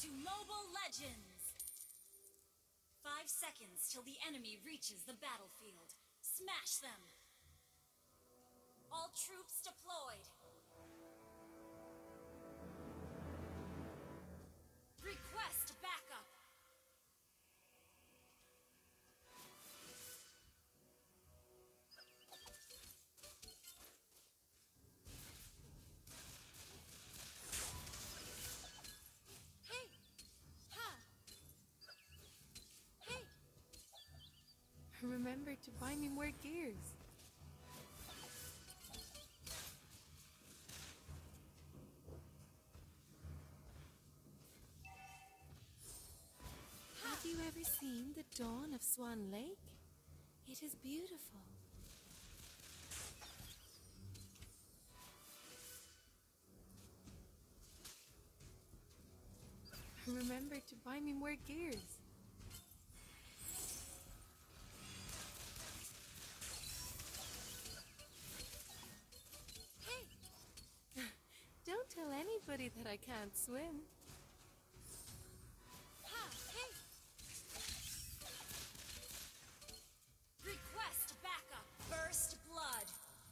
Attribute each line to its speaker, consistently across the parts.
Speaker 1: to Mobile Legends! 5 seconds till the enemy reaches the battlefield. Smash them! All troops deployed! Request backup!
Speaker 2: Remember to buy me more gears. Have you ever seen the dawn of Swan Lake? It is beautiful. Remember to buy me more gears. Don't tell anybody that I can't swim.
Speaker 1: Request backup! First blood!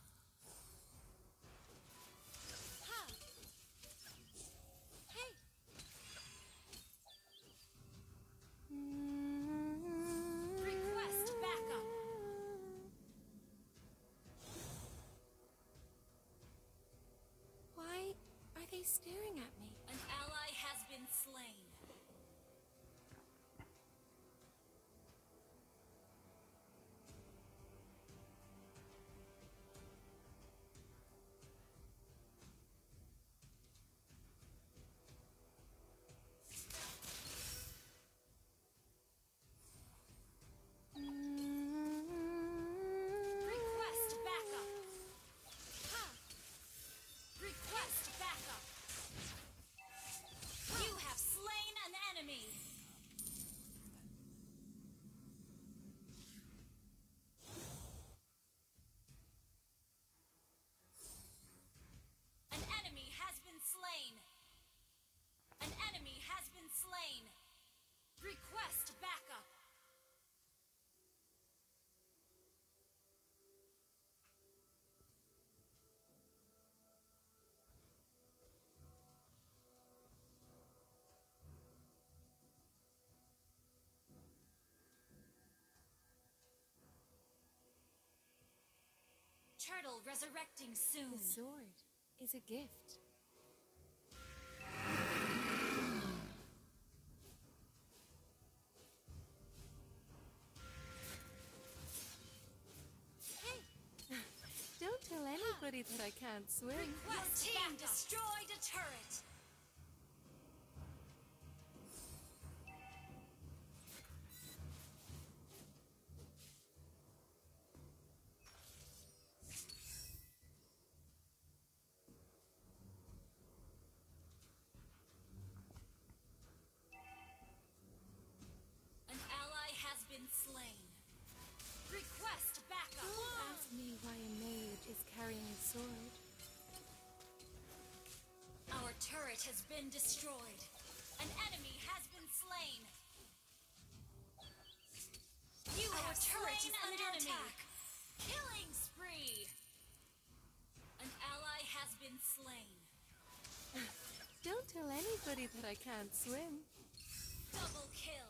Speaker 1: Request backup!
Speaker 2: Why are they staring at me?
Speaker 1: An ally has been slain. Request backup! Request backup! You have slain an enemy! An enemy has been slain! An enemy has been slain! Request backup! Turtle resurrecting soon.
Speaker 2: The sword is a gift. Don't tell anybody that I can't swim.
Speaker 1: Request your team destroyed a turret. Has been slain. Request backup!
Speaker 2: Don't ask me why a mage is carrying a sword.
Speaker 1: Our turret has been destroyed. An enemy has been slain. You have slain an enemy. Attack. Killing spree. An ally has been slain.
Speaker 2: Don't tell anybody that I can't swim.
Speaker 1: Double kill.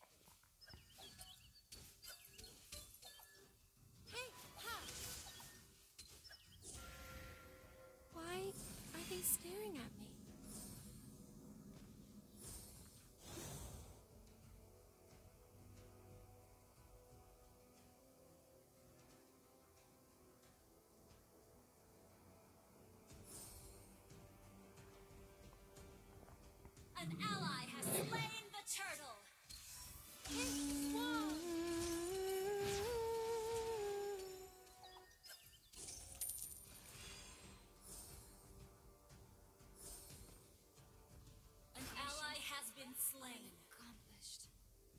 Speaker 2: Why are they staring at me?
Speaker 1: An ally has slain the turtle. Has been slain.
Speaker 2: Accomplished.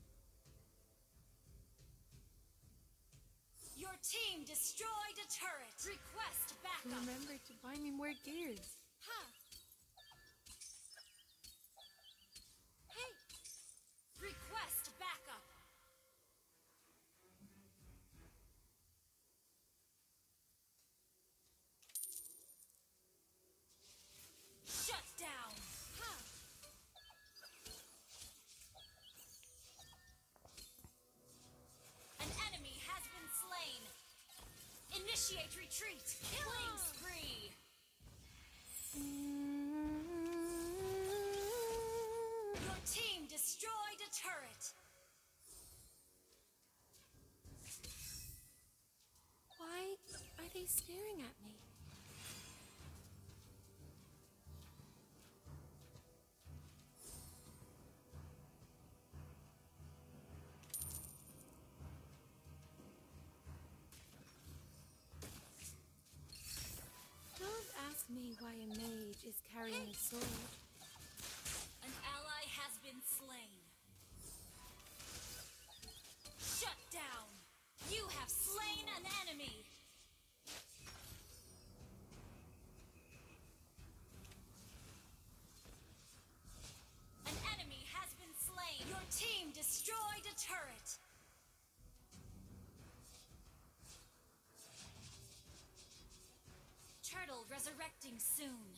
Speaker 1: Your team destroyed a turret. Request backup.
Speaker 2: Remember to buy me more gears.
Speaker 1: Hey. Initiate retreat! Killing spree! Your team destroyed a turret!
Speaker 2: Why are they staring at me? Don't ask me why a mage is carrying a sword.
Speaker 1: An ally has been slain. Shut down! You have slain an enemy! An enemy has been slain! Your team destroyed a turret! Turtle resurrecting soon.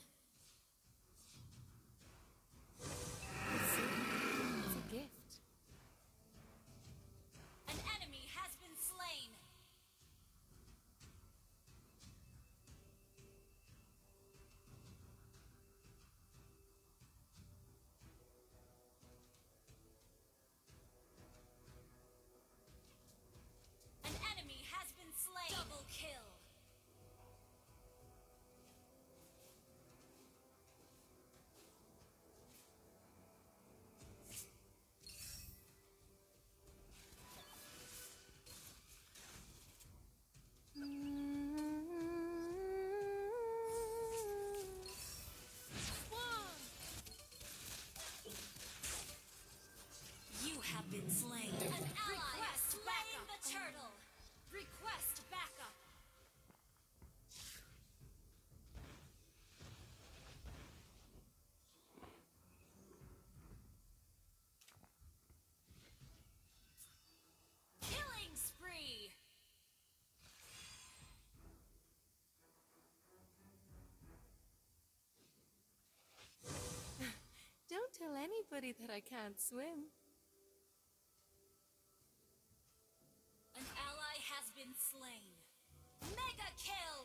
Speaker 2: It's a gift.
Speaker 1: An enemy has been slain. An enemy has been slain. Double kill. You have been slain. An ally has slain the turtle. Request backup. Killing spree.
Speaker 2: Don't tell anybody that I can't swim.
Speaker 1: An ally has been slain. Mega kill.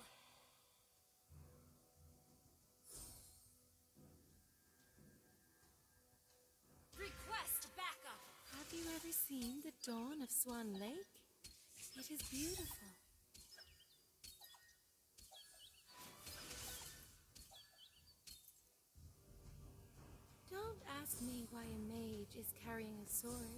Speaker 1: Request backup.
Speaker 2: Have you ever seen the dawn of Swan Lake? It is beautiful. Don't ask me why a mage is carrying a sword.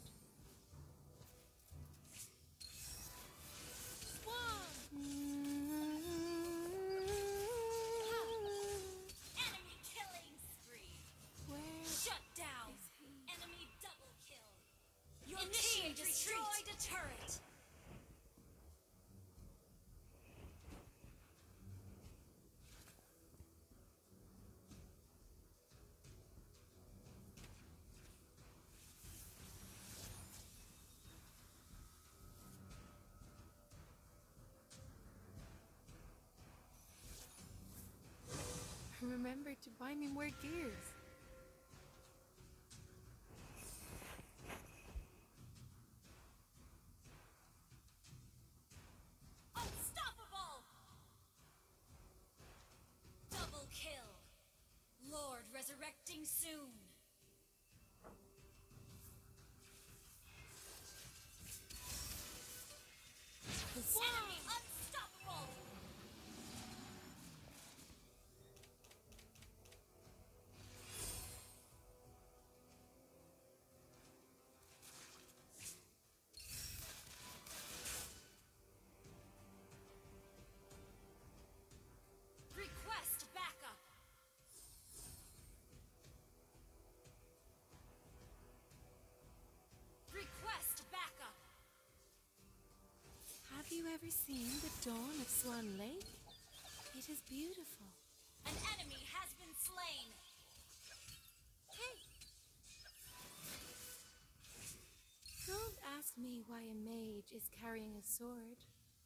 Speaker 1: Enemy killing spree.
Speaker 2: Where
Speaker 1: Shut down.
Speaker 2: is he?
Speaker 1: Enemy double kill. Your team destroyed a turret.
Speaker 2: Remember to buy me more gears.
Speaker 1: Unstoppable! Double kill. Lord resurrecting soon. Enemy unstoppable! Request backup. Request backup.
Speaker 2: Have you ever seen the dawn of Swan Lake? It is beautiful.
Speaker 1: An enemy has been slain.
Speaker 2: Hey! Don't ask me why a mage is carrying a sword.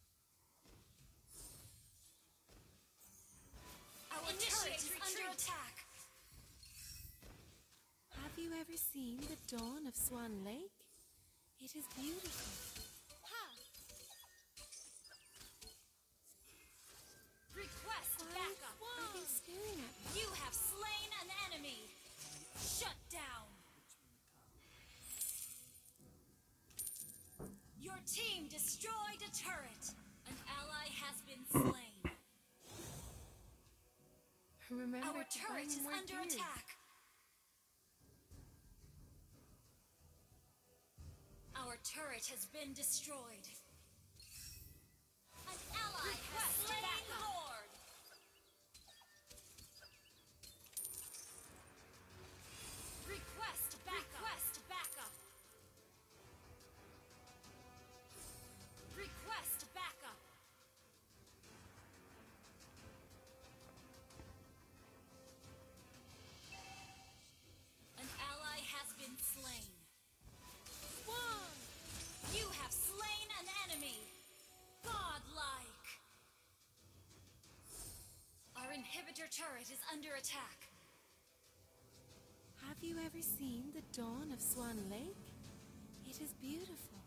Speaker 1: Our turret is under attack.
Speaker 2: Have you ever seen the dawn of Swan Lake? It is beautiful.
Speaker 1: Ha! turret! An ally has been slain.
Speaker 2: Remember
Speaker 1: Our
Speaker 2: to buy
Speaker 1: turret
Speaker 2: me
Speaker 1: is
Speaker 2: more
Speaker 1: under
Speaker 2: gears.
Speaker 1: attack. Our turret has been destroyed. An ally has slain the Lord. Request backup. Request backup. Request backup. An ally has been slain. One! You have slain an enemy. Godlike. Our inhibitor turret is under attack.
Speaker 2: Have you ever seen the dawn of Swan Lake? It is beautiful.